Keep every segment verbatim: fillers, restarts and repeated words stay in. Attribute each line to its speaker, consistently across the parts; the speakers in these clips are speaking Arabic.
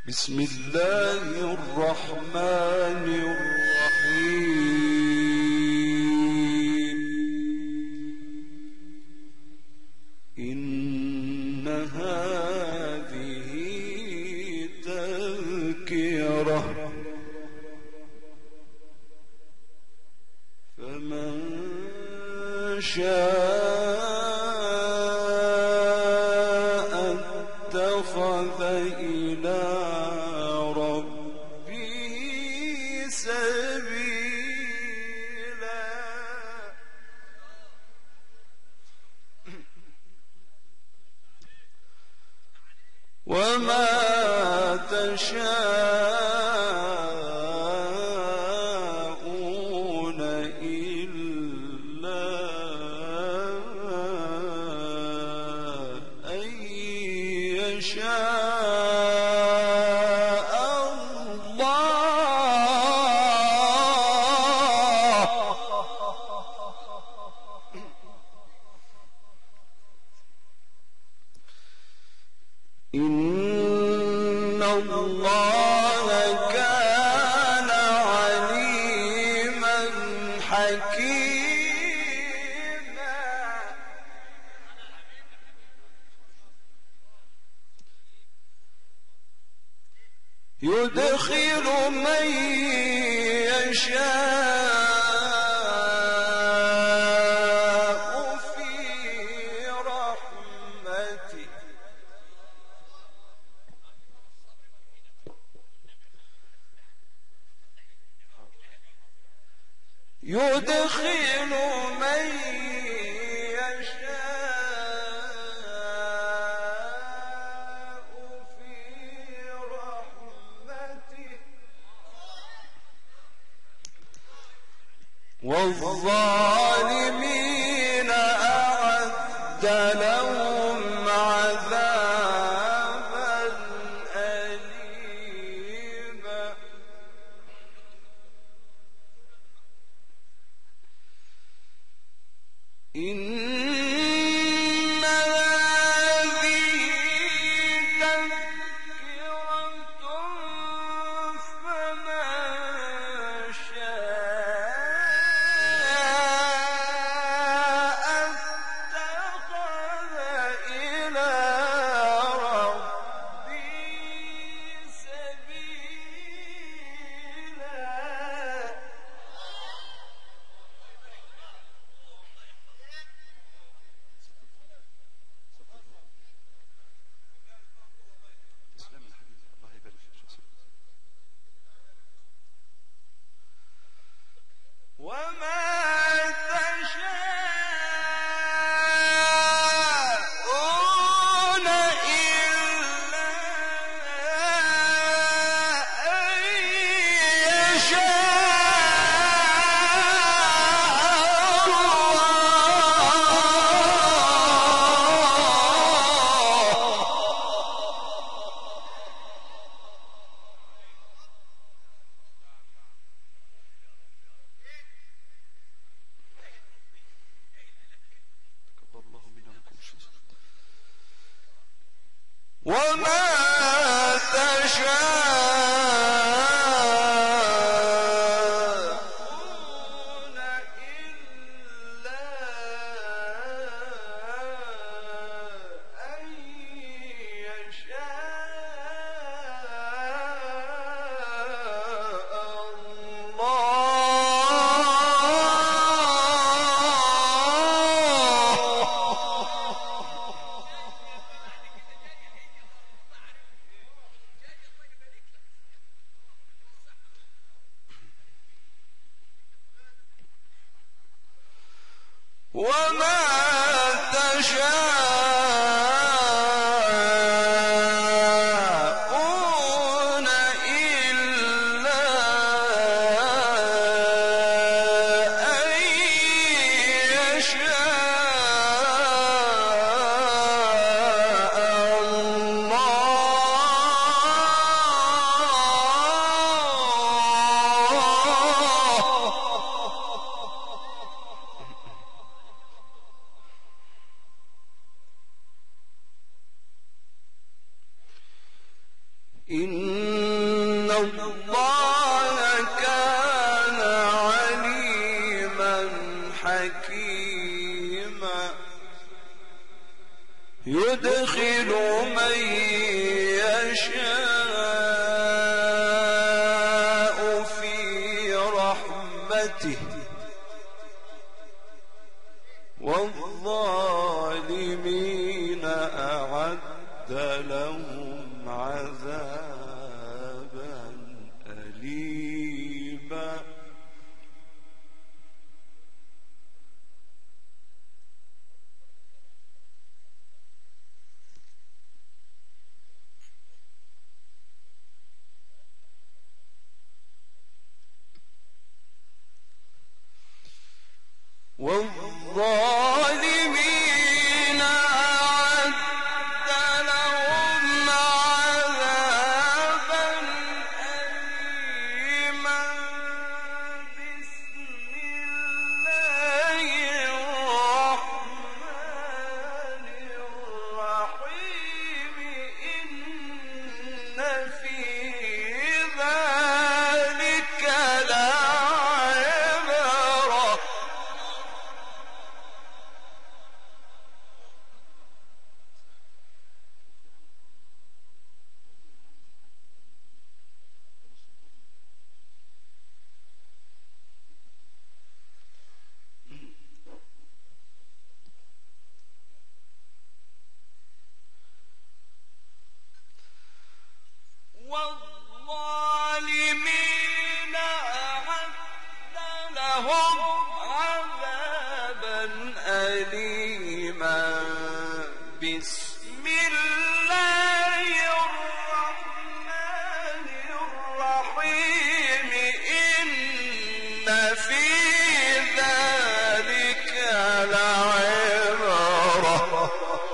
Speaker 1: بسم الله الرحمن الرحيم. إن هذه تذكرة فمن شاء اتخذ إلى ربه سبيلا. وما تشاءون إلا أن يشاء الله. إن الله كان عليما حكيما. يدخل من يشاء في رحمته يدخل من يشاء في رحمته والظالمين أعد لهم عذابا أليما. إن هذه تذكرة فمن شاء اتخذ إلى ربه سبيلا. وما تشاءون إلا أن يشاء وما تشاءون إلا أن يشاء وما تشاءون إلا أن يشاء الله. إن الله كان عليما حكيما يدخل من يشاء في رحمته والظالمين أعد لهم عذابا أليما والظالمين أعد لهم عذابا أليما بسم الله الرحمن الرحيم إن في ذلك لعبرة والظالمين أعد لهم عذابا أليما بسم الله الرحمن الرحيم إن في ذلك لعبرة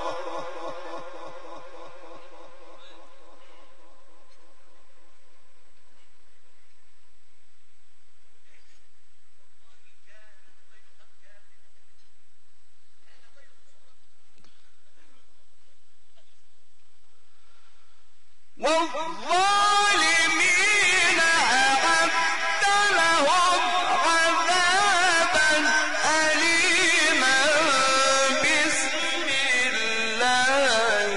Speaker 1: والظالمين أعد لهم عذابا أليما بسم الله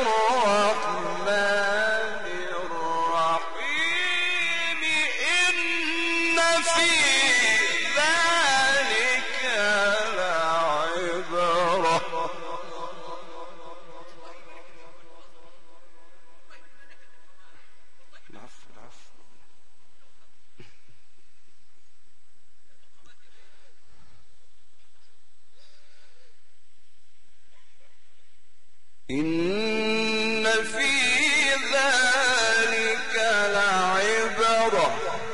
Speaker 1: الرحمن الرحيم إن في ذلك لعبرة إن في ذلك لعبرة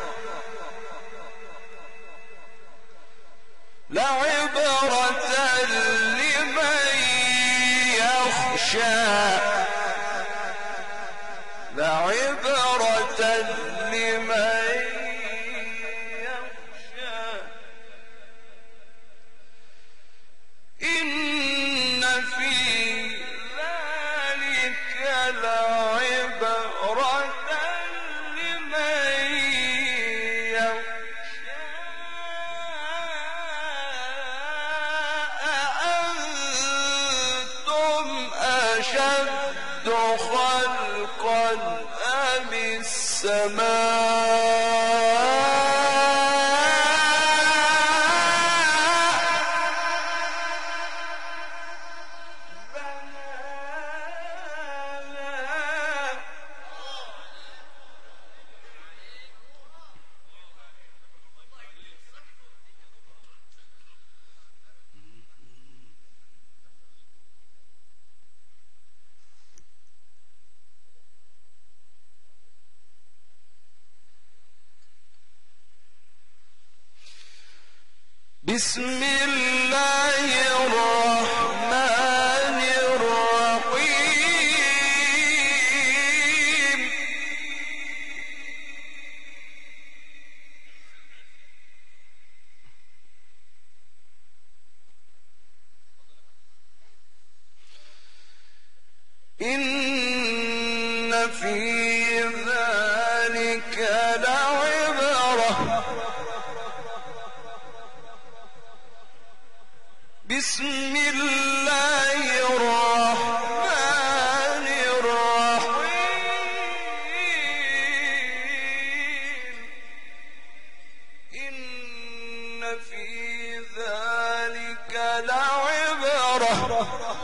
Speaker 1: لعبرة لمن يخشى لعبرة لمن يخشى إن في لعبرة لمن يخشى أأنتم أشد خلقا أم السماء بسم الله الرحمن الرحيم إن في ذلك لعبرة بسم الله الرحمن الرحيم إن في ذلك لعبرة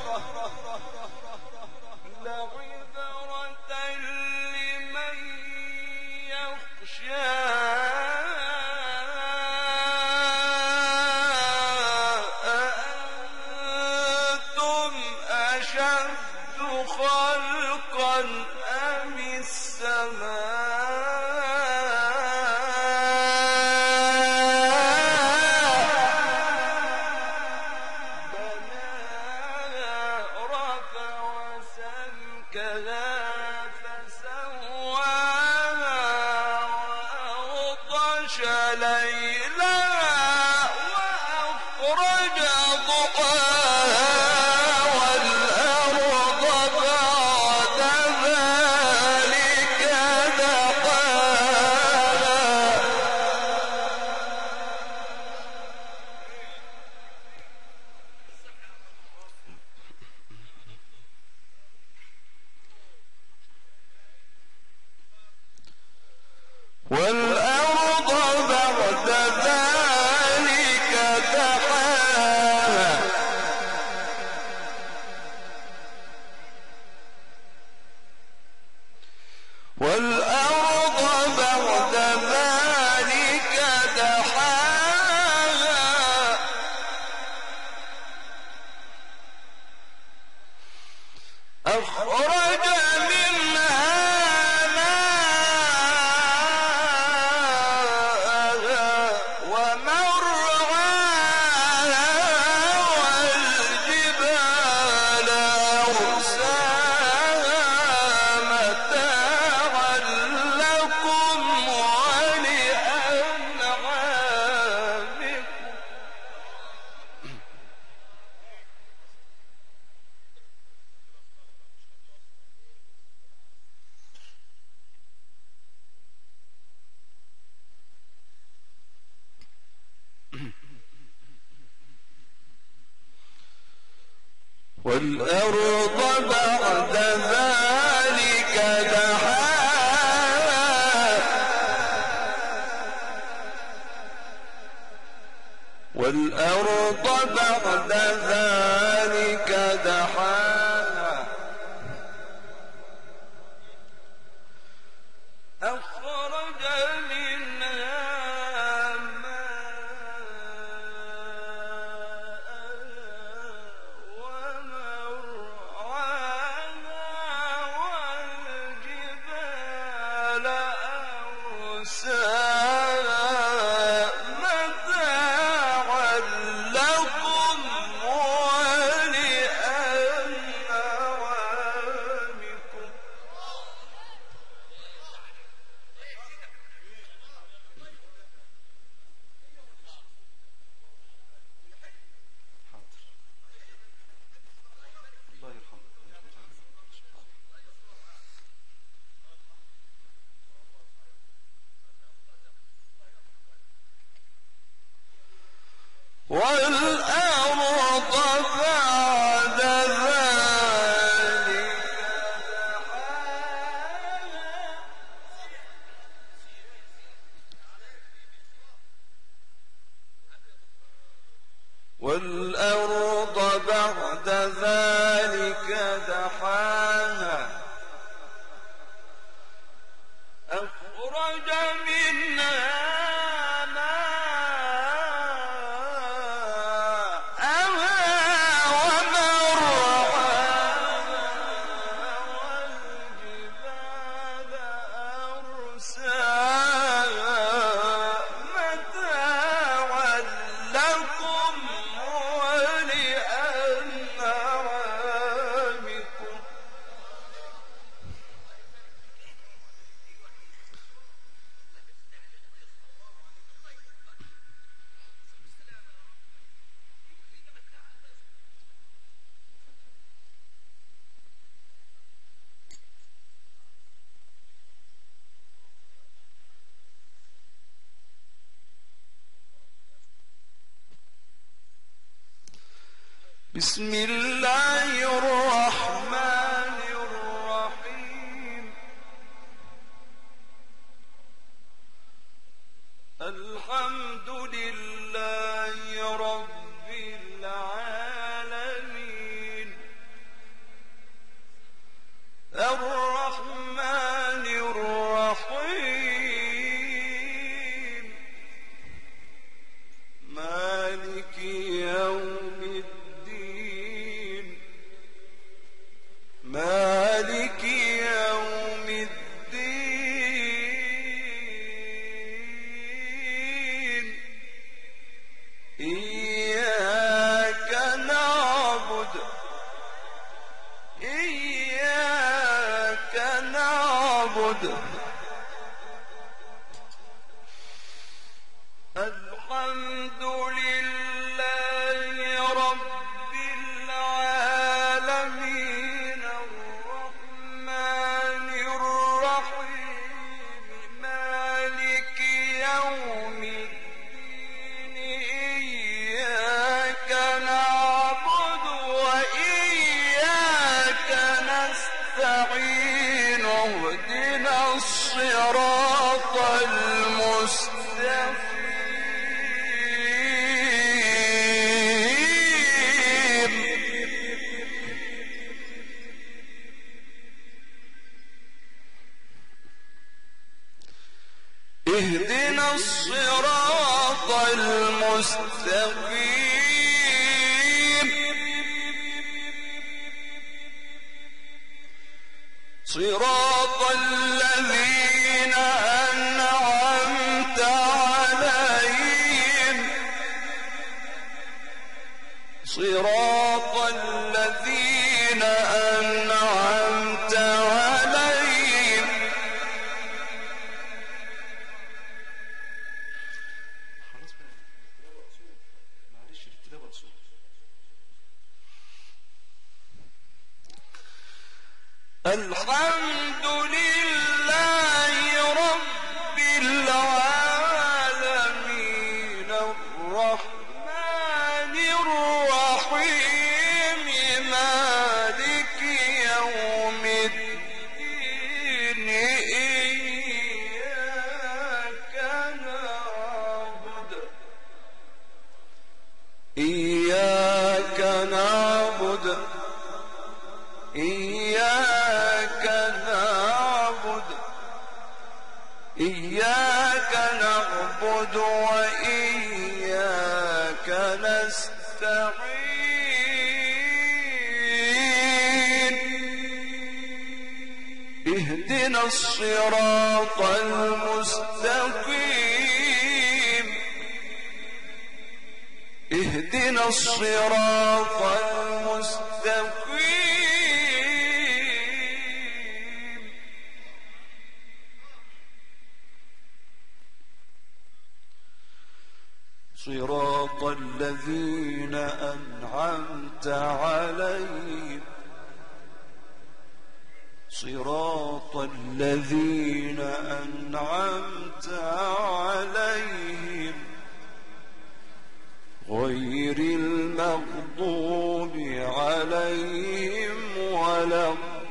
Speaker 1: أأنتم أشد خلقا أم السماء بناها رفع سمكها فسواها وأغطش ليلها وأخرج ضحاها والأرض بعد ذلك دحاها والأرض بعد ذلك دحاها والأرض بعد ذلك دحاها أخرج منها والأرض بعد ذلك دحاها والأرض بعد ذلك دحاها أخرج منها ماءها ومرعاها بسم الله الرحمن الرحيم الحمد لله رب العالمين الرحمن الرحيم مالك يوم الدين مالك يوم الدين إياك نعبد إياك نعبد الحمد لله رب العالمين الرحمن الرحيم مالك يوم الدين إياك نعبد وإياك نستعين اهدنا الصراط المستقيم اهدنا الصراط المستقيم صراط الذين أنعمت عليهم صراط الذين أنعمت عليهم الحمد لله رب العالمين الرحمن الرحيم مالك يوم الدين إياك نعبد إياك نعبد إياك نعبد إياك نعبد وإياك نستعين اهدنا الصراط المستقيم اهدنا الصراط المستقيم صراط الذين أنعمت عليهم صراط الذين أنعمت عليهم غير المغضوب عليهم ولا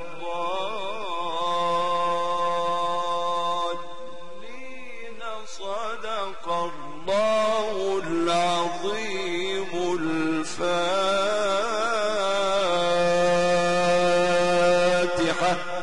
Speaker 1: الضالين صدق الله العظيم الفاتحة